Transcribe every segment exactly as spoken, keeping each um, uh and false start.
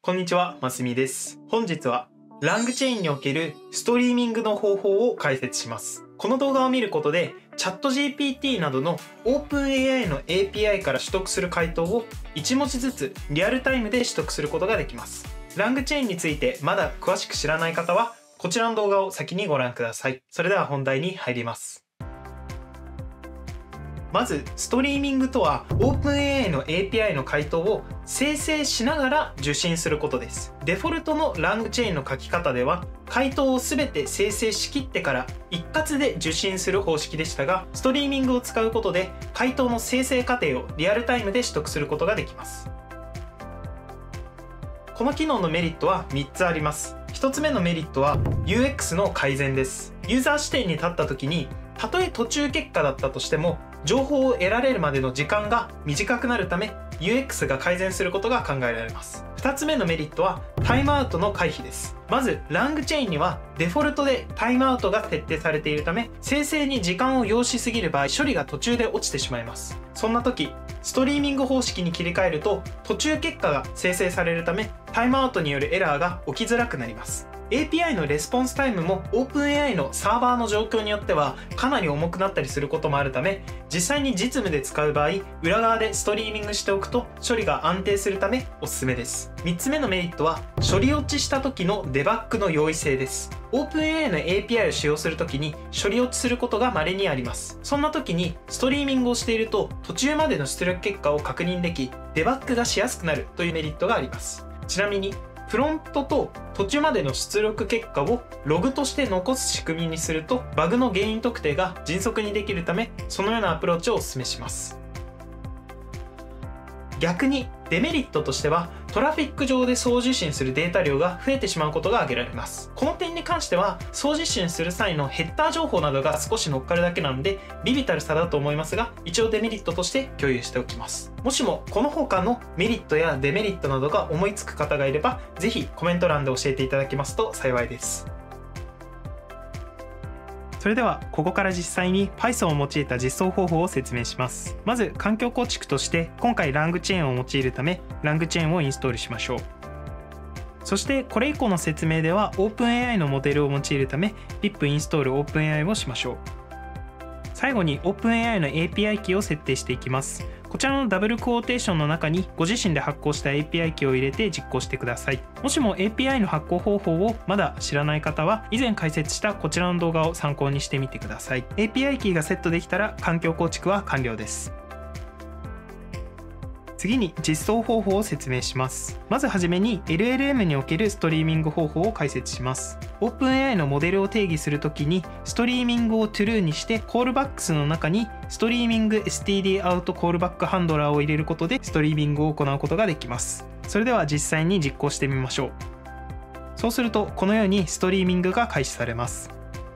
こんにちは、ますみです。本日はラングチェーンにおけるストリーミングの方法を解説します。この動画を見ることでチャット ジーピーティー などの オープンエーアイ の エーピーアイ から取得する回答をいち文字ずつリアルタイムで取得することができます。ラングチェーンについてまだ詳しく知らない方はこちらの動画を先にご覧ください。それでは本題に入ります。まずストリーミングとは オープンエーアイ の エーピーアイ の回答を生成しながら受信することです。デフォルトのラングチェーンの書き方では回答を全て生成しきってから一括で受信する方式でしたが、ストリーミングを使うことで回答の生成過程をリアルタイムで取得することができます。この機能のメリットはみっつあります。ひとつめのメリットは ユーエックス の改善です。ユーザー視点に立った時にたとえ途中結果だったとしても情報を得られるまでの時間が短くなるため ユーエックス が改善することが考えられます。ふたつめのメリットはタイムアウトの回避です。まずラングチェーンにはデフォルトでタイムアウトが設定されているため、生成に時間を要しすぎる場合処理が途中で落ちてしまいます。そんな時ストリーミング方式に切り替えると途中結果が生成されるためタイムアウトによるエラーが起きづらくなります。エーピーアイ のレスポンスタイムも オープンエーアイ のサーバーの状況によってはかなり重くなったりすることもあるため、実際に実務で使う場合裏側でストリーミングしておくと処理が安定するためおすすめです。みっつめのメリットは処理落ちした時のデバッグの容易性です。 オープンエーアイ の エーピーアイ を使用する時に処理落ちすることが稀にあります。そんな時にストリーミングをしていると途中までの出力結果を確認できデバッグがしやすくなるというメリットがあります。ちなみにフロントと途中までの出力結果をログとして残す仕組みにするとバグの原因特定が迅速にできるため、そのようなアプローチをお勧めします。逆にデメリットとしてはトラフィック上で送受信するデータ量が増えてしまうことが挙げられます。この点に関しては送受信する際のヘッダー情報などが少し乗っかるだけなので微々たる差だと思いますが、一応デメリットとして共有しておきます。もしもこの他のメリットやデメリットなどが思いつく方がいればぜひコメント欄で教えていただけますと幸いです。それではここから実際に Python を用いた実装方法を説明します。まず環境構築として今回ラングチェーンを用いるためラングチェーンをインストールしましょう。そしてこれ以降の説明では オープンエーアイ のモデルを用いるため ピップ インストール オープンエーアイ をしましょう。最後に オープンエーアイ の エーピーアイ キーを設定していきます。こちらのダブルクォーテーションの中にご自身で発行した エーピーアイ キーを入れて実行してください。もしも エーピーアイ の発行方法をまだ知らない方は以前解説したこちらの動画を参考にしてみてください。 エーピーアイ キーがセットできたら環境構築は完了です。次に実装方法を説明します。まずはじめに エルエルエム におけるストリーミング方法を解説します。オープンエーアイ のモデルを定義するときにストリーミングを true にしてコールバックスの中にストリーミング エスティーディー アウトコールバックハンドラーを入れることでストリーミングを行うことができます。それでは実際に実行してみましょう。そうするとこのようにストリーミングが開始されます。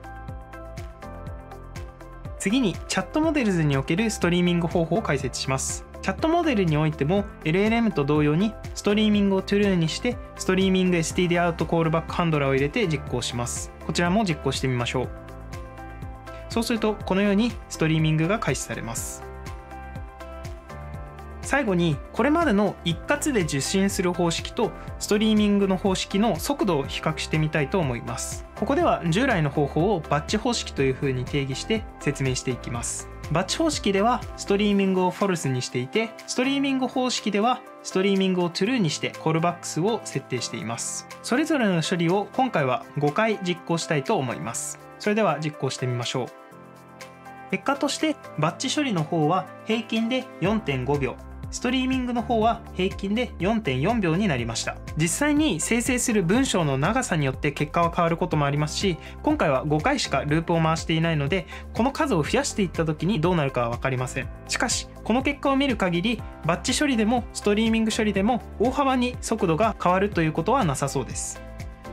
次にチャットモデルズにおけるストリーミング方法を解説します。チャットモデルにおいても エルエルエム と同様にストリーミングを true にしてストリーミング エスティーディー アウトコールバックハンドラーを入れて実行します。こちらも実行してみましょう。そうするとこのようにストリーミングが開始されます。最後にこれまでの一括で受信する方式とストリーミングの方式の速度を比較してみたいと思います。ここでは従来の方法をバッチ方式というふうに定義して説明していきます。バッチ方式ではストリーミングをフォルスにしていて、ストリーミング方式ではストリーミングを true にしてコールバックスを設定しています。それぞれの処理を今回はごかい実行したいと思います。それでは実行してみましょう。結果としてバッチ処理の方は平均で よんてんごびょう、ストリーミングの方は平均で よんてんよんびょうになりました。実際に生成する文章の長さによって結果は変わることもありますし、今回はごかいしかループを回していないのでこの数を増やしていった時にどうなるかは分かりません。しかしこの結果を見る限りバッチ処理でもストリーミング処理でも大幅に速度が変わるということはなさそうです。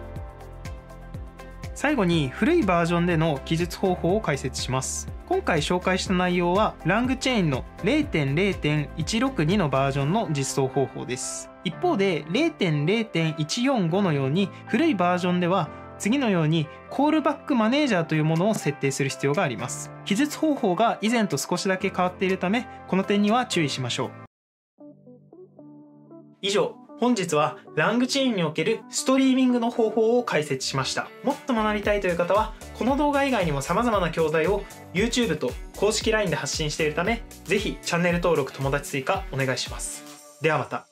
最後に古いバージョンでの記述方法を解説します。今回紹介した内容はラングチェーンの ゼロてんゼロてんいちろくに のバージョンの実装方法です。一方で ゼロてんゼロてんいちよんご のように古いバージョンでは次のようにコールバックマネージャーというものを設定する必要があります。記述方法が以前と少しだけ変わっているためこの点には注意しましょう。以上本日はラングチェーンにおけるストリーミングの方法を解説しました。もっと学びたいという方は、この動画以外にも様々な教材を YouTube と公式 ライン で発信しているため、ぜひチャンネル登録、友達追加お願いします。ではまた。